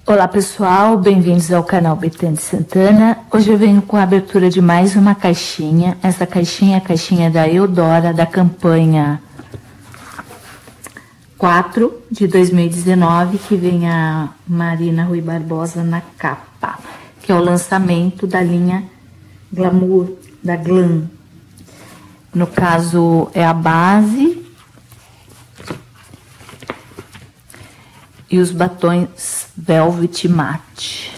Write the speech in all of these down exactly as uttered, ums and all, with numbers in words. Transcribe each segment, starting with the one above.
Olá pessoal, bem-vindos ao canal Betânia Santana. Hoje eu venho com a abertura de mais uma caixinha. Essa caixinha é a caixinha da Eudora, da campanha quatro de dois mil e dezenove, que vem a Marina Rui Barbosa na capa, que é o lançamento da linha Glamour, da Glam. No caso é a base e os batons Velvet Matte.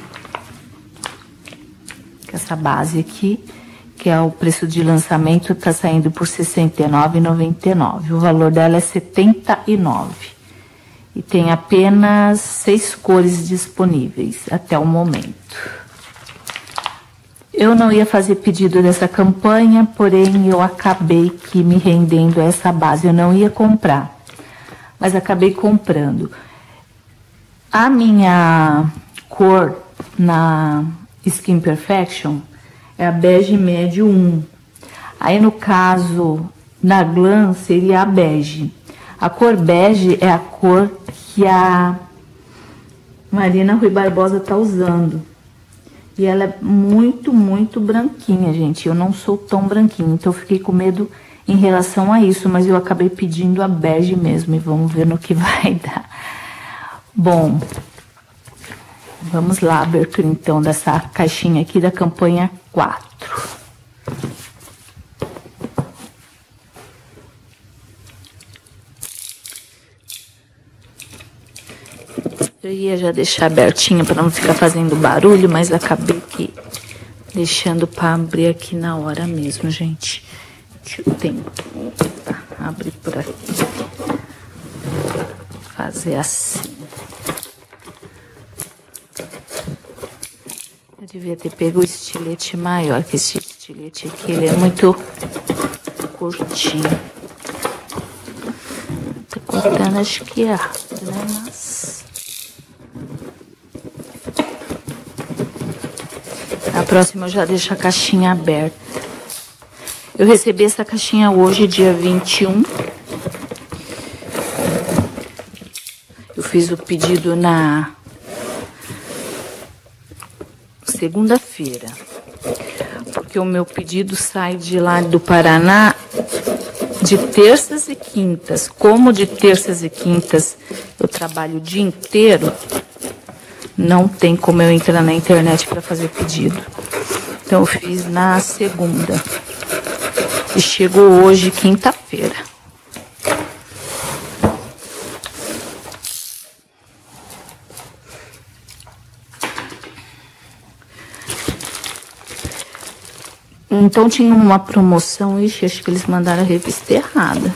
Essa base aqui, que é o preço de lançamento, tá saindo por sessenta e nove reais e noventa e nove centavos. O valor dela é setenta e nove reais. E tem apenas seis cores disponíveis até o momento. Eu não ia fazer pedido dessa campanha, porém eu acabei que me rendendo a essa base. Eu não ia comprar, mas acabei comprando. A minha cor na Skin Perfection é a bege médio um. Aí, no caso, na Glam seria a bege. A cor bege é a cor que a Marina Rui Barbosa tá usando. E ela é muito, muito branquinha, gente. Eu não sou tão branquinha, então eu fiquei com medo em relação a isso. Mas eu acabei pedindo a bege mesmo e vamos ver no que vai dar. Bom, vamos lá, abertura então dessa caixinha aqui da campanha quatro. Eu ia já deixar abertinha para não ficar fazendo barulho, mas acabei que deixando para abrir aqui na hora mesmo, gente. Deixa eu tentar abrir por aqui. Fazer assim. Eu devia ter pego o estilete maior, que esse estilete aqui, ele é muito curtinho. Tô cortando, acho que é rápido, né? Mas... a próxima eu já deixo a caixinha aberta. Eu recebi essa caixinha hoje, dia vinte e um. Eu fiz o pedido na segunda-feira, porque o meu pedido sai de lá do Paraná de terças e quintas. Como de terças e quintas eu trabalho o dia inteiro, não tem como eu entrar na internet para fazer pedido. Então eu fiz na segunda e chegou hoje, quinta-feira. Então tinha uma promoção, ixi, acho que eles mandaram a revista errada.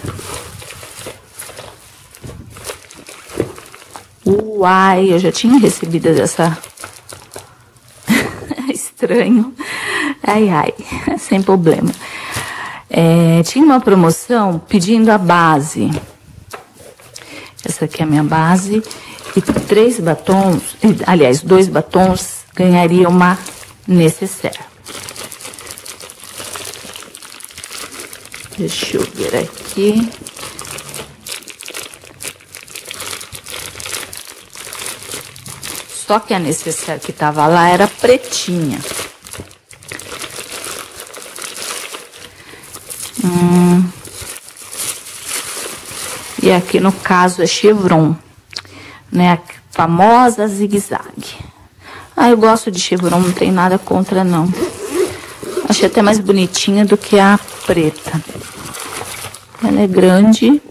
Uai, eu já tinha recebido essa... Estranho. Ai, ai, sem problema. É, tinha uma promoção pedindo a base. Essa aqui é a minha base. E três batons, aliás, dois batons, ganharia uma necessaire. Deixa eu ver aqui. Só que a necessaire que tava lá era pretinha. Hum. E aqui no caso é chevron, né? A famosa zigue-zague. Ah, eu gosto de chevron, não tem nada contra não. Achei até mais bonitinha do que a preta. Ela é grande.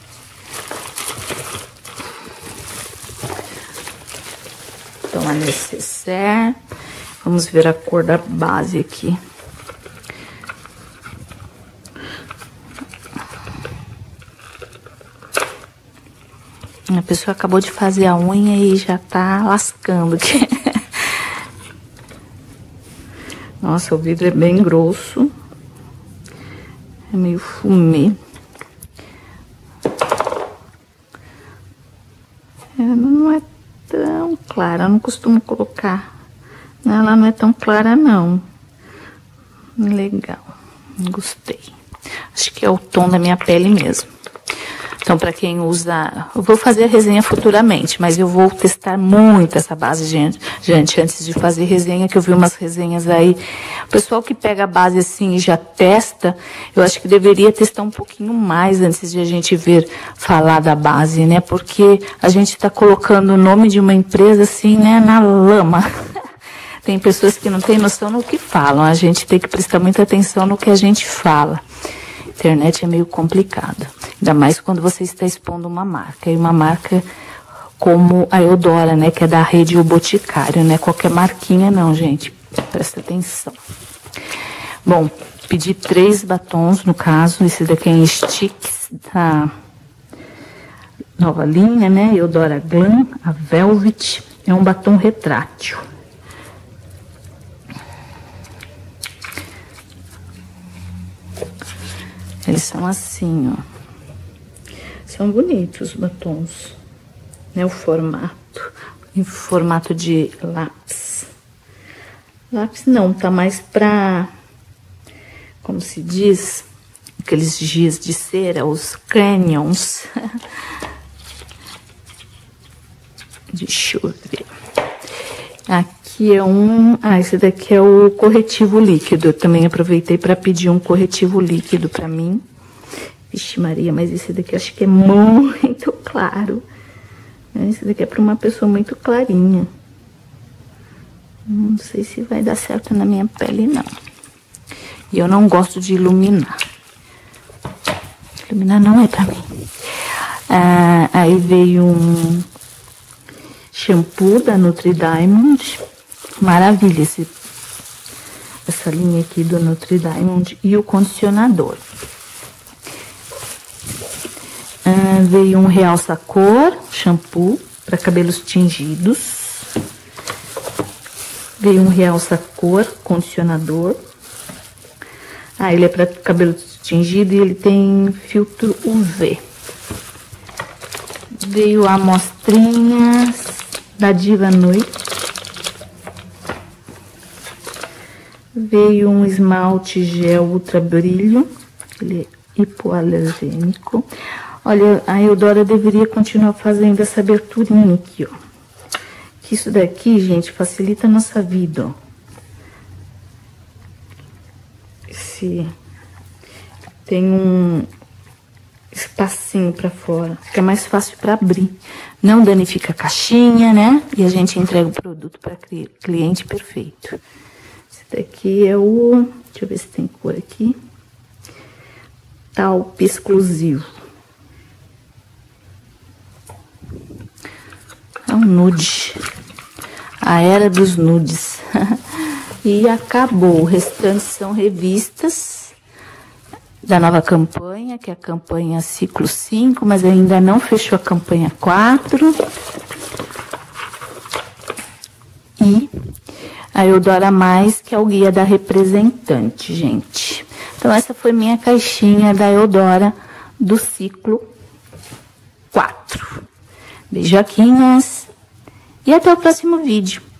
Então, a necessaire. Vamos ver a cor da base aqui. A pessoa acabou de fazer a unha e já tá lascando aqui. Nossa, o vidro é bem grosso. É meio fumê. Ela não é tão clara, eu não costumo colocar. Ela não é tão clara, não. Legal, gostei. Acho que é o tom da minha pele mesmo. Então, para quem usa... Eu vou fazer a resenha futuramente, mas eu vou testar muito essa base, gente, gente, antes de fazer resenha, que eu vi umas resenhas aí. O pessoal que pega a base assim e já testa, eu acho que deveria testar um pouquinho mais antes de a gente ver falar da base, né? Porque a gente está colocando o nome de uma empresa assim, né, na lama. Tem pessoas que não têm noção no que falam. A gente tem que prestar muita atenção no que a gente fala. Internet é meio complicada. Ainda mais quando você está expondo uma marca. E uma marca como a Eudora, né? Que é da rede O Boticário, né? Qualquer marquinha não, gente. Presta atenção. Bom, pedi três batons, no caso. Esse daqui é em sticks, da nova linha, né? Eudora Glam, a Velvet. É um batom retrátil. Eles são assim, ó. São bonitos os batons, né? O formato, em formato de lápis. Lápis não, tá mais pra, como se diz, aqueles giz de cera, os crayons. Deixa eu ver. Aqui é um... Ah, esse daqui é o corretivo líquido. Eu também aproveitei para pedir um corretivo líquido para mim. Vixe Maria, mas esse daqui eu acho que é muito claro. Esse daqui é para uma pessoa muito clarinha. Não sei se vai dar certo na minha pele, não. E eu não gosto de iluminar. Iluminar não é para mim. Ah, aí veio um shampoo da Nutri Diamond. Maravilha esse, essa linha aqui do Nutri Diamond. E o condicionador. Ah, veio um realça cor, shampoo para cabelos tingidos. Veio um realça cor, condicionador. Ah, ele é para cabelo tingido e ele tem filtro U V. Veio amostrinhas da Diva Noite. Veio um esmalte gel ultra brilho. Ele é hipoalergênico. Olha, a Eudora deveria continuar fazendo essa aberturinha aqui, ó. Que isso daqui, gente, facilita a nossa vida, ó. Esse... Tem um espacinho pra fora. Fica mais fácil pra abrir. Não danifica a caixinha, né? E a gente entrega o produto pra cliente perfeito. Esse daqui é o... Deixa eu ver se tem cor aqui. Talp exclusivo. É um nude. A era dos nudes. E acabou. O restante são revistas da nova campanha, que é a campanha ciclo cinco, mas ainda não fechou a campanha quatro. E a Eudora Mais, que é o guia da representante, gente. Então, essa foi minha caixinha da Eudora do ciclo quatro. Beijoquinhas e até o próximo vídeo.